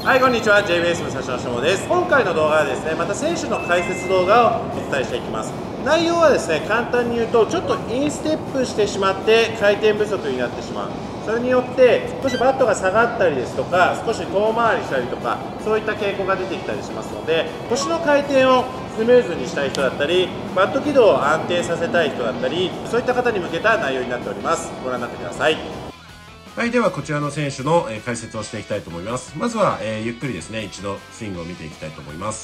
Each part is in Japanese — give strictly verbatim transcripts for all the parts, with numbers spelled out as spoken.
はい、こんにちは。ジェイビーエス 武蔵野しもです。今回の動画はですね、また選手の解説動画をお伝えしていきます。内容はですね、簡単に言うと、ちょっとインステップしてしまって回転不足になってしまう。それによって少しバットが下がったりですとか、少し遠回りしたりとか、そういった傾向が出てきたりしますので、腰の回転をスムーズにしたい人だったり、バット軌道を安定させたい人だったり、そういった方に向けた内容になっております。ご覧になってください。はい、ではこちらの選手の、えー、解説をしていきたいと思います。まずは、えー、ゆっくりですね、一度スイングを見ていきたいと思います。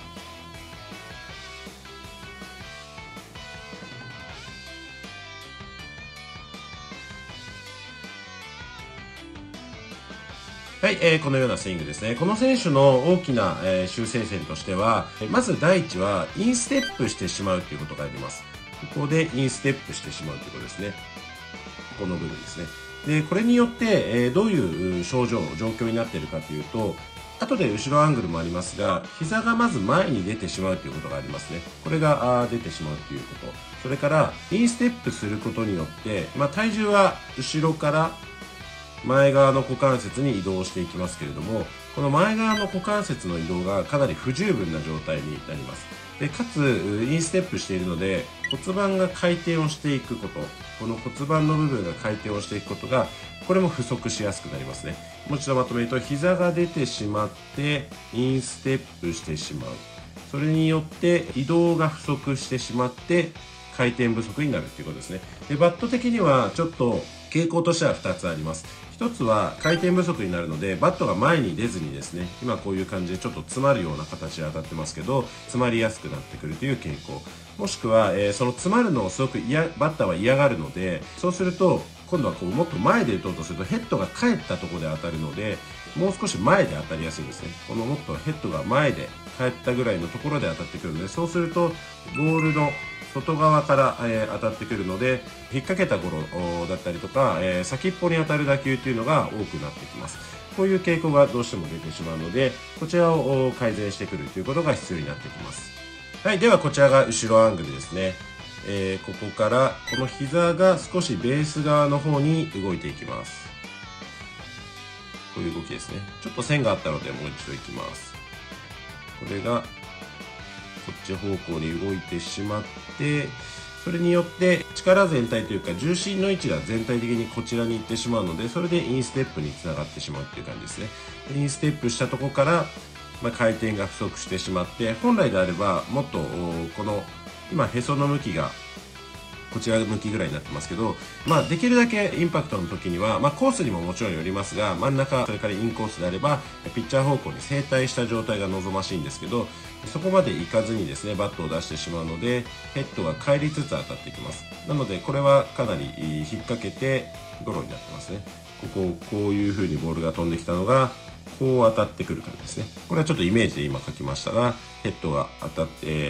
はい、えー、このようなスイングですね。この選手の大きな、えー、修正点としては、まず第一はインステップしてしまうということがあります。ここでインステップしてしまうということですね。この部分ですね。で、これによって、えー、どういう症状、状況になっているかというと、後で後ろアングルもありますが、膝がまず前に出てしまうということがありますね。これが出てしまうということ。それから、インステップすることによって、まあ、体重は後ろから前側の股関節に移動していきますけれども、この前側の股関節の移動がかなり不十分な状態になります。で、かつ、インステップしているので、骨盤が回転をしていくこと、この骨盤の部分が回転をしていくことが、これも不足しやすくなりますね。もう一度まとめると、膝が出てしまって、インステップしてしまう。それによって移動が不足してしまって、回転不足になるということですね。で、バット的にはちょっと傾向としてはふたつあります。ひとつは回転不足になるので、バットが前に出ずにですね、今こういう感じでちょっと詰まるような形で当たってますけど、詰まりやすくなってくるという傾向。もしくは、えー、その詰まるのをすごく嫌、バッターは嫌がるので、そうすると、今度はこうもっと前で打とうとするとヘッドが返ったところで当たるので、もう少し前で当たりやすいんですね。このもっとヘッドが前で返ったぐらいのところで当たってくるので、そうするとボールの外側から、えー、当たってくるので、引っ掛けたゴロだったりとか、えー、先っぽに当たる打球というのが多くなってきます。こういう傾向がどうしても出てしまうので、こちらを改善してくるということが必要になってきます。はい、ではこちらが後ろアングルですね。えー、ここからこの膝が少しベース側の方に動いていきます。こういう動きですね。ちょっと線があったのでもう一度いきます。これがこっち方向に動いてしまって、それによって力全体というか重心の位置が全体的にこちらに行ってしまうので、それでインステップにつながってしまうっていう感じですね。インステップしたところから、まあ、回転が不足してしまって、本来であればもっとこの今へその向きがこちら向きぐらいになってますけど、まあできるだけインパクトの時には、まあコースにももちろんよりますが、真ん中、それからインコースであれば、ピッチャー方向に正対した状態が望ましいんですけど、そこまでいかずにですね、バットを出してしまうので、ヘッドが返りつつ当たってきます。なので、これはかなり引っ掛けてゴロになってますね。ここをこういう風にボールが飛んできたのが、こう当たってくる感じですね。これはちょっとイメージで今書きましたが、ヘッドが当たって、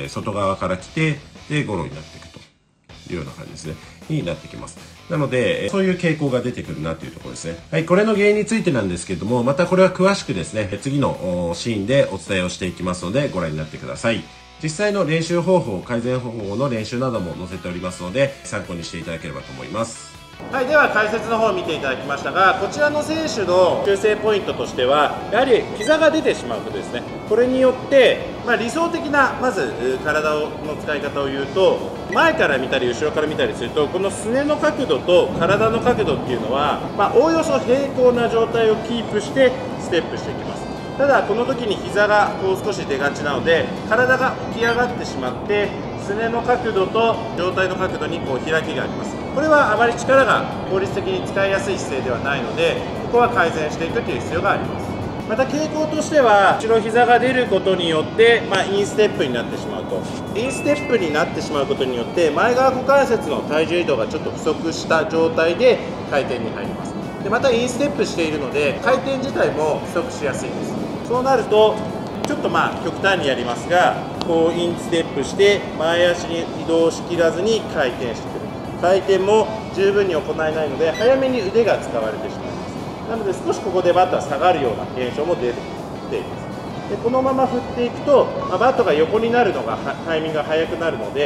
外側から来て、で、ゴロになっていくと。いうような感じですね。になってきます。なので、そういう傾向が出てくるなというところですね。はい、これの原因についてなんですけども、またこれは詳しくですね、次のシーンでお伝えをしていきますので、ご覧になってください。実際の練習方法、改善方法の練習なども載せておりますので、参考にしていただければと思います。はい、では解説の方を見ていただきましたが、こちらの選手の修正ポイントとしてはやはり膝が出てしまうことですね。これによって、まあ、理想的なまず体の使い方を言うと、前から見たり後ろから見たりすると、このすねの角度と体の角度っていうのは、まあ、おおよそ平行な状態をキープしてステップしていきます。ただこの時に膝がこう少し出がちなので、体が起き上がってしまってすねの角度と上体の角度にこう開きがあります。これはあまり力が効率的に使いやすい姿勢ではないので、ここは改善していくという必要があります。また傾向としては、後ろ膝が出ることによって、まあ、インステップになってしまうと。インステップになってしまうことによって、前側股関節の体重移動がちょっと不足した状態で回転に入ります。でまたインステップしているので、回転自体も不足しやすいです。そうなると、ちょっとまあ極端にやりますが、こうインステップして前足に移動しきらずに回転してくる。回転も十分に行えないので、早めに腕が使われてしまいます。なので少しここでバットは下がるような現象も出てきています。でこのまま振っていくと、まあ、バットが横になるのがタイミングが速くなるので、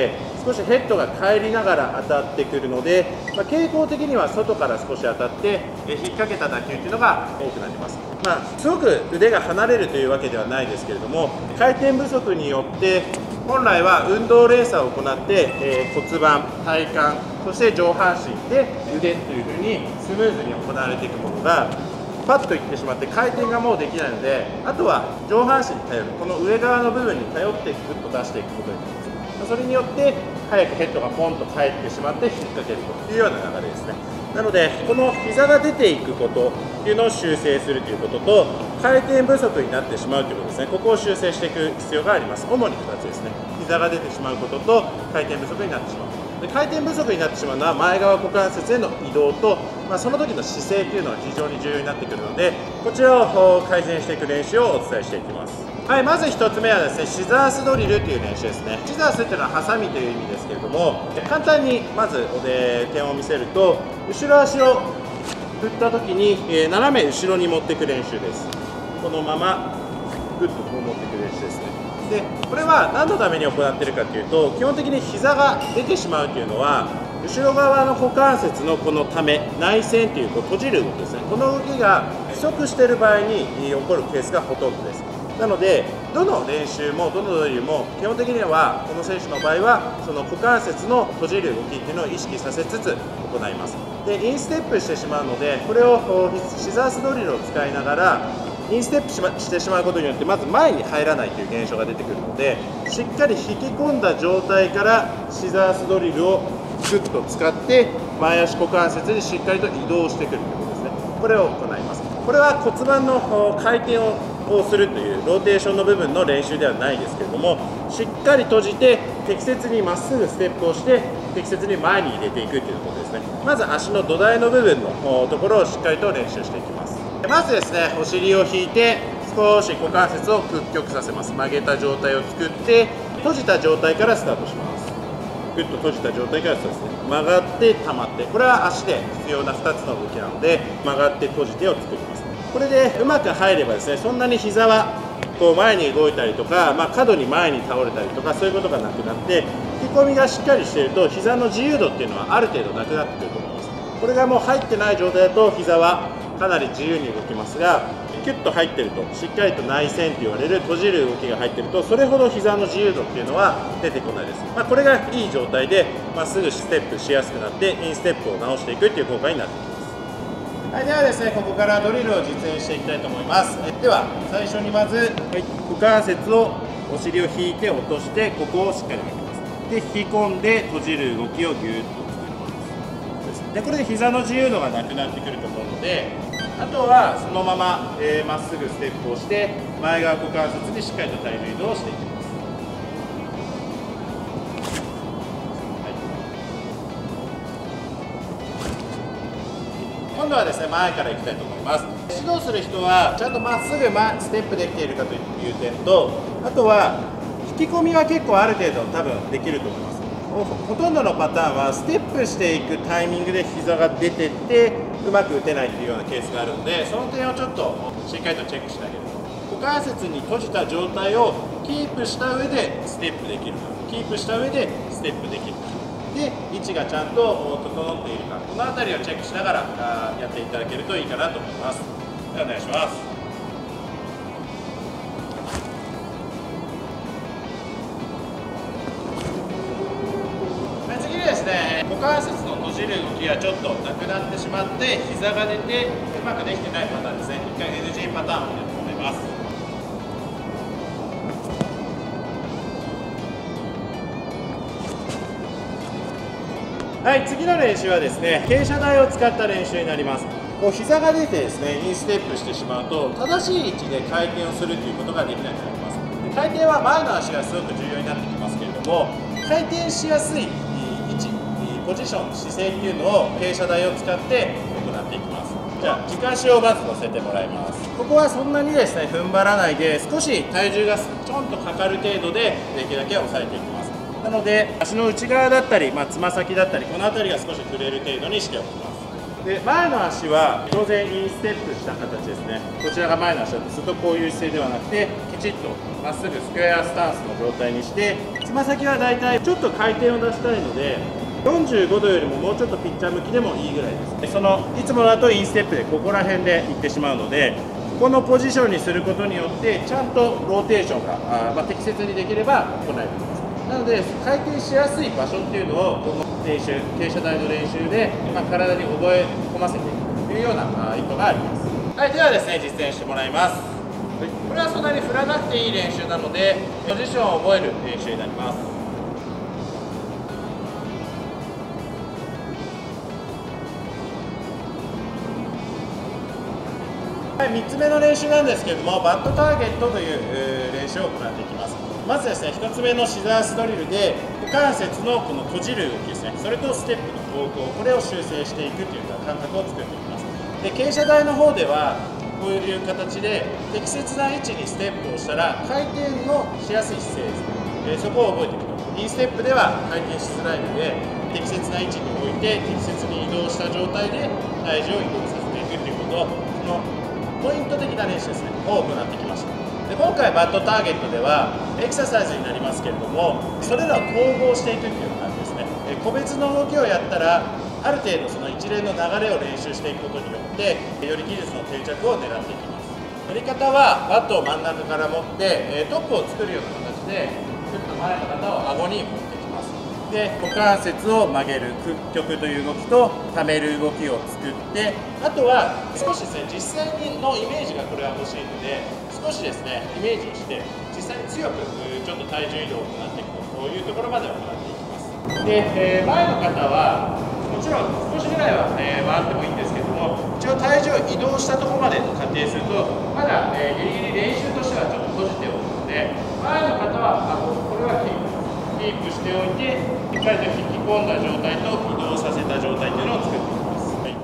少しヘッドが返りながら当たってくるので、まあ、傾向的には外から少し当たって引っ掛けた打球っていうのが多くなります。まあ、すごく腕が離れるというわけではないですけれども、回転不足によって本来は運動連鎖を行って、えー、骨盤、体幹、そして上半身で腕というふうにスムーズに行われていくものがパッといってしまって回転がもうできないので、あとは上半身に頼る、この上側の部分に頼ってグッと出していくことになります。それによって早くヘッドがポンと返ってしまって引っ掛けるというような流れですね。なのでこの膝が出ていくことっていうのを修正するということと、回転不足になってしまうということですね。ここを修正していく必要があります。主にふたつですね。膝が出てしまうことと回転不足になってしまうこと。で、回転不足になってしまうのは前側股関節への移動と、まあ、その時の姿勢というのは非常に重要になってくるので、こちらを改善していく練習をお伝えしていきます。はい、まずひとつめはですね、シザースドリルという練習ですね。シザースっていうのはハサミという意味ですけれども、簡単にまず点を見せると、後ろ足を振った時に、えー、斜め後ろに持っていく練習です。このままグッとこう持っていく練習ですね。で、これは何のために行っているかというと、基本的に膝が出てしまうというのは、後ろ側の股関節のこのため、内旋というこう閉じる動きですね。この動きが不足している場合に起こるケースがほとんどです。なので、どの練習もどのドリルも基本的にはこの選手の場合はその股関節の閉じる動きっていうのを意識させつつ行います。で、インステップしてしまうので、これをシザースドリルを使いながらインステップし、ま、してしまうことによってまず前に入らないという現象が出てくるので、しっかり引き込んだ状態からシザースドリルをグッと使って前足股関節にしっかりと移動してくるということですね。これを行います。これは骨盤の回転ををするというローテーションの部分の練習ではないですけれども、しっかり閉じて適切にまっすぐステップをして適切に前に入れていくということですね。まず足の土台の部分のところをしっかりと練習していきます。まずですね、お尻を引いて少し股関節を屈曲させます。曲げた状態を作って閉じた状態からスタートします。グッと閉じた状態からスタートですね。曲がって溜まって、これは足で必要なふたつの動きなので、曲がって閉じてを作ります。これでうまく入ればですね、そんなに膝はこう前に動いたりとか、まあ、過度に前に倒れたりとかそういうことがなくなって、引き込みがしっかりしていると膝の自由度っていうのはある程度なくなってくると思います。これがもう入ってない状態だと膝はかなり自由に動きますが、キュッと入ってるとしっかりと内旋と言われる閉じる動きが入ってると、それほど膝の自由度っていうのは出てこないです。まあ、これがいい状態でまっすぐステップしやすくなってインステップを直していくっていう効果になってきます。はい、ではですね、ここからドリルを実演していきたいと思います。では最初にまず、はい、股関節をお尻を引いて落として、ここをしっかり巻きます。で、引き込んで閉じる動きをギューッと作ります。で、これで膝の自由度がなくなってくると思うので、あとはそのままま、えー、っすぐステップをして前側股関節にしっかりと体重移動をしていきます。今度はですね、前からいきたいと思います。指導する人はちゃんとまっすぐ前ステップできているかという点と、あとは引き込みは結構ある程度多分できると思います。ほとんどのパターンはステップしていくタイミングで膝が出てってうまく打てないというようなケースがあるので、その点をちょっとしっかりとチェックしてあげる。股関節に閉じた状態をキープした上でステップできるか、キープした上でステップできるかで、位置がちゃんと整っているか、この辺りをチェックしながらやっていただけるといいかなと思います。ではお願いします。ですね、股関節の閉じる動きがちょっとなくなってしまって膝が出てうまくできてないパターンですね。一回 エヌジー パターンをやってもらいます。はい、次の練習はですね、傾斜台を使った練習になります。こう膝が出てですね、インステップしてしまうと正しい位置で回転をするということができなくなります。で、回転は前の足がすごく重要になってきますけれども、回転しやすいポジション、姿勢っていうのを傾斜台を使って行っていきます。じゃあ軸足をまず乗せてもらいます。ここはそんなにですね踏ん張らないで、少し体重がちょんとかかる程度でできるだけ抑えていきます。なので足の内側だったり、まあ、つま先だったりこの辺りが少し触れる程度にしておきます。 で前の足は当然インステップした形ですね。こちらが前の足だとするとこういう姿勢ではなくて、きちっとまっすぐスクエアスタンスの状態にして、つま先はだいたいちょっと回転を出したいのでよんじゅうごどよりももうちょっとピッチャー向きでもいいぐらいです。そのいつもだとインステップでここら辺でいってしまうので、このポジションにすることによってちゃんとローテーションがあ、まあ、適切にできれば行えるんです。なので回転しやすい場所っていうのをこの練習、傾斜台の練習で、まあ、体に覚え込ませていくというような意図があります。はい、ではですね、実践してもらいます。これはそんなに振らなくていい練習なので、ポジションを覚える練習になります。はい、みっつめの練習なんですけれども、バットターゲットという練習を行っていきます。まずですね、ひとつめのシザースドリルで股関節のこの閉じる動きですね、それとステップの方向、これを修正していくという感覚を作っていきます。で、傾斜台の方ではこういう形で適切な位置にステップをしたら回転のしやすい姿勢ですね、えー、そこを覚えていくと。インステップでは回転しづらいので、適切な位置に置いて適切に移動した状態で体重を移動させていくということを、そのポイント的な練習ですねを行ってきました。で、今回バットターゲットではエクササイズになりますけれども、それらを統合していくっていう感じですね。え個別の動きをやったらある程度その一連の流れを練習していくことによってより技術の定着を狙っていきます。やり方はバットを真ん中から持ってトップを作るような形でちょっと前の方を顎に持ってきます。で、股関節を曲げる屈曲という動きと溜める動きを作って、あとは少しですね、実際のイメージがこれは欲しいので、少しですねイメージをして実際に強くちょっと体重移動を行っていくというところまで行っていきます。で、えー、前の方はもちろん少しぐらいは、えー、回ってもいいんですけども、一応体重を移動したところまで仮定するとまだ、えー、ギリギリ練習としてはちょっと閉じておくので、前の方はあこれはキープキープしておいて、しっかりと引き込んだ状態と移動させた状態というのを作っていきます。はい、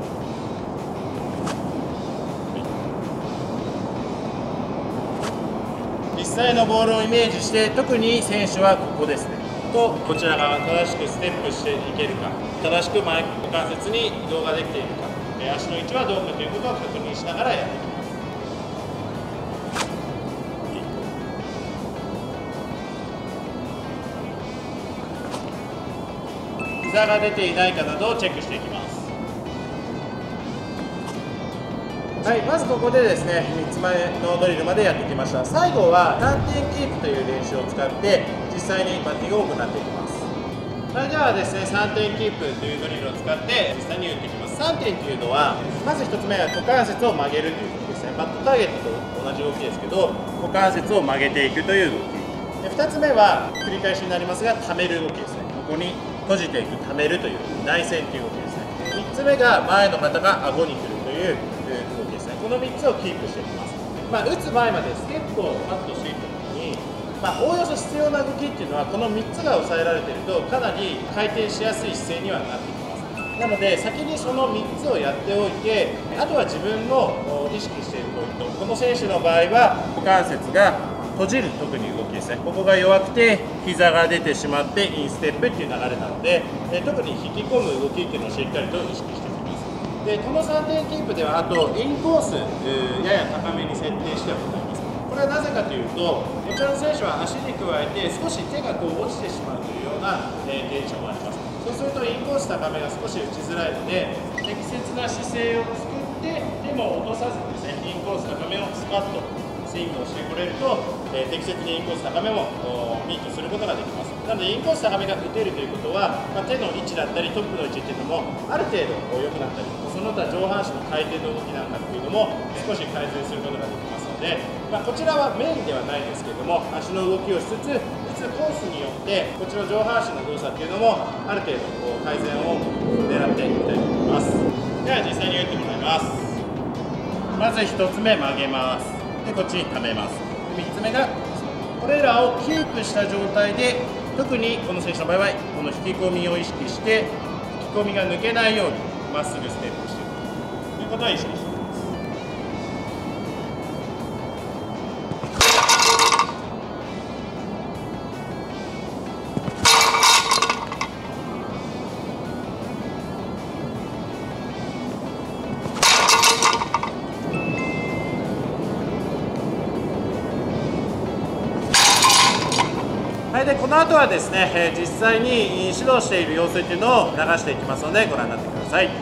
実際のボールをイメージして、特に選手はここですねとこちら側正しくステップしていけるか、正しく前股関節に移動ができているか、足の位置はどうかということを確認しながらやっていきます。膝が出ていないかなどをチェックしていきます。はい、まずここでですね、みっつまえのドリルまでやってきました。最後はさんてんキープという練習を使って実際にバッティングを行っていきます。それではですね、さんてんキープというドリルを使って実際に打っていきます。さんてんというのは、まずひとつめは股関節を曲げるという動きですね。バットターゲットと同じ動きですけど、股関節を曲げていくという動き。で、ふたつめは繰り返しになりますが、溜める動きですね。ここに閉じていく、溜めるという内旋という動きですね。みっつめが前の方が顎に来るという動きですね。このみっつをキープしていきます。まあ、打つ前までステップをカットしていったときに、まあ、おおよそ必要な動きっていうのはこのみっつが抑えられているとかなり回転しやすい姿勢にはなってきます。なので先にそのみっつをやっておいて、あとは自分の意識しているポイント、この選手の場合は股関節が閉じる特に動きですね。ここが弱くて膝が出てしまってインステップっていう流れなので、え特に引き込む動きっていうのをしっかりと意識しておきます。で、このさんてんキープではあとインコース、えー、やや高めに設定して行います。これはなぜかというと、こちらの選手は足に加えて少し手がこう落ちてしまうというような、えー、現象があります。そうするとインコース高めが少し打ちづらいので、適切な姿勢を作って手も落とさずにですね、インコース高めをスパッとスイングをしてくれると、えー、適切にインコース高めもミートすることができます。なのでインコース高めが打てるということは、まあ、手の位置だったりトップの位置っていうのもある程度良くなったり、その他上半身の回転の動きなんかっていうのも少し改善することができますので、まあ、こちらはメインではないですけども、足の動きをしつつ打つコースによってこっちの上半身の動作っていうのもある程度改善を狙っていきたいと思います。では実際に打ってもらいます。まずひとつめ曲げます。で、こっちに溜めます。みっつめがこれらをキープした状態で、特にこの選手の場合はこの引き込みを意識して、引き込みが抜けないようにまっすぐステップしていくということは意識しています。 はい、でこの後はですね、えー、実際に指導している様子っていうのを流していきますのでご覧になってください。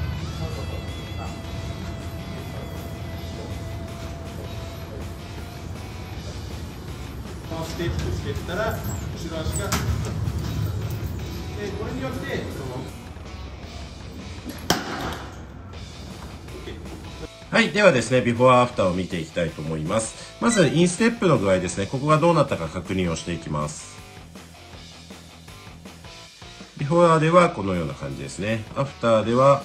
このステップしていったら後ろ足がでこれによってそのはい。ではですね、ビフォーアフターを見ていきたいと思います。まず、インステップの具合ですね、ここがどうなったか確認をしていきます。ビフォーではこのような感じですね。アフターでは、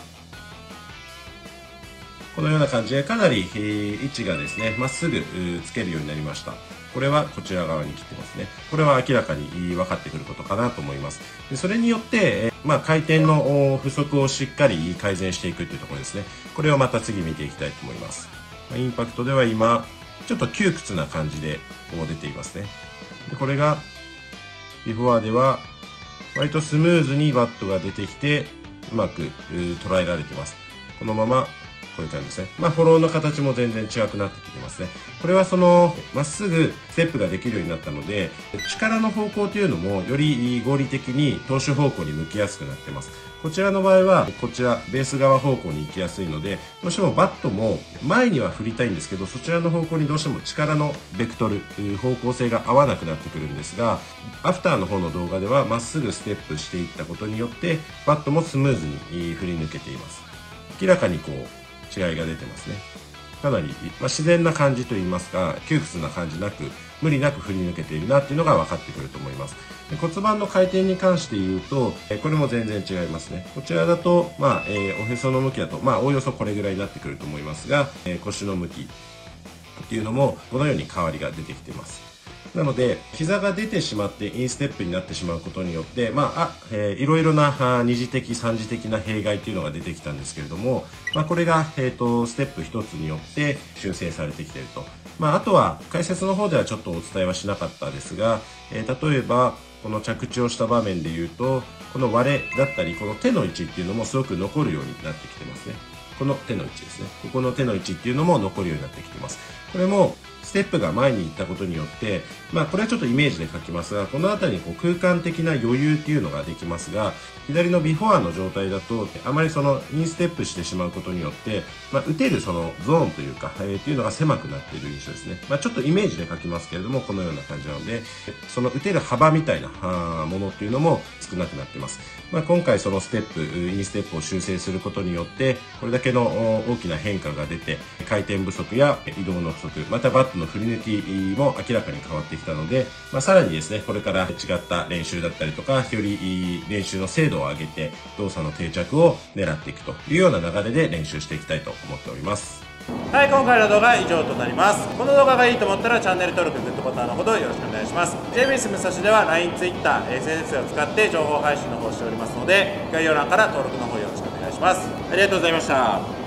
このような感じでかなり、えー、位置がですね、まっすぐつけるようになりました。これはこちら側に切ってますね。これは明らかに分かってくることかなと思います。でそれによって、まあ、回転の不足をしっかり改善していくというところですね。これをまた次見ていきたいと思います。インパクトでは今、ちょっと窮屈な感じでこう出ていますね。でこれが、ビフォーでは、割とスムーズにバットが出てきて、うまく捉えられています。このまま、こういう感じですね。まあ、フォローの形も全然違くなってきてますね。これはその、まっすぐステップができるようになったので、力の方向というのもより合理的に投手方向に向きやすくなってます。こちらの場合は、こちら、ベース側方向に行きやすいので、どうしてもバットも前には振りたいんですけど、そちらの方向にどうしても力のベクトル、方向性が合わなくなってくるんですが、アフターの方の動画ではまっすぐステップしていったことによって、バットもスムーズに振り抜けています。明らかにこう、違いが出てますね。かなり、まあ、自然な感じといいますか、窮屈な感じなく、無理なく振り抜けているなっていうのが分かってくると思います。で骨盤の回転に関して言うと、えこれも全然違いますね。こちらだと、まあ、えー、おへその向きだと、まあ、おおよそこれぐらいになってくると思いますが、えー、腰の向きっていうのも、このように変わりが出てきています。なので、膝が出てしまってインステップになってしまうことによって、まあ、あえー、いろいろな二次的、三次的な弊害っていうのが出てきたんですけれども、まあ、これが、えーと、ステップ一つによって修正されてきていると。まあ、あとは、解説の方ではちょっとお伝えはしなかったですが、えー、例えば、この着地をした場面で言うと、この割れだったり、この手の位置っていうのもすごく残るようになってきてますね。この手の位置ですね。ここの手の位置っていうのも残るようになってきてます。これも、ステップが前に行ったことによって、まあこれはちょっとイメージで書きますが、この辺りにこう空間的な余裕っていうのができますが、左のビフォアの状態だと、あまりそのインステップしてしまうことによって、まあ打てるそのゾーンというか、えー、っていうのが狭くなっている印象ですね。まあちょっとイメージで書きますけれども、このような感じなので、その打てる幅みたいなものっていうのも少なくなっています。まあ今回そのステップ、インステップを修正することによって、これだけの大きな変化が出て、回転不足や移動の不足、またバットの振り抜きも明らかに変わってきたので、まあ、さらにですね、これから違った練習だったりとか、より練習の精度を上げて、動作の定着を狙っていくというような流れで練習していきたいと思っております。 はい、今回の動画は以上となります。この動画がいいと思ったらチャンネル登録、グッドボタンのほどよろしくお願いします。ジェイビーエス 武蔵では ライン、Twitter、エスエヌエス を使って情報配信の方をしておりますので、概要欄から登録の方よろしくお願いします。ありがとうございました。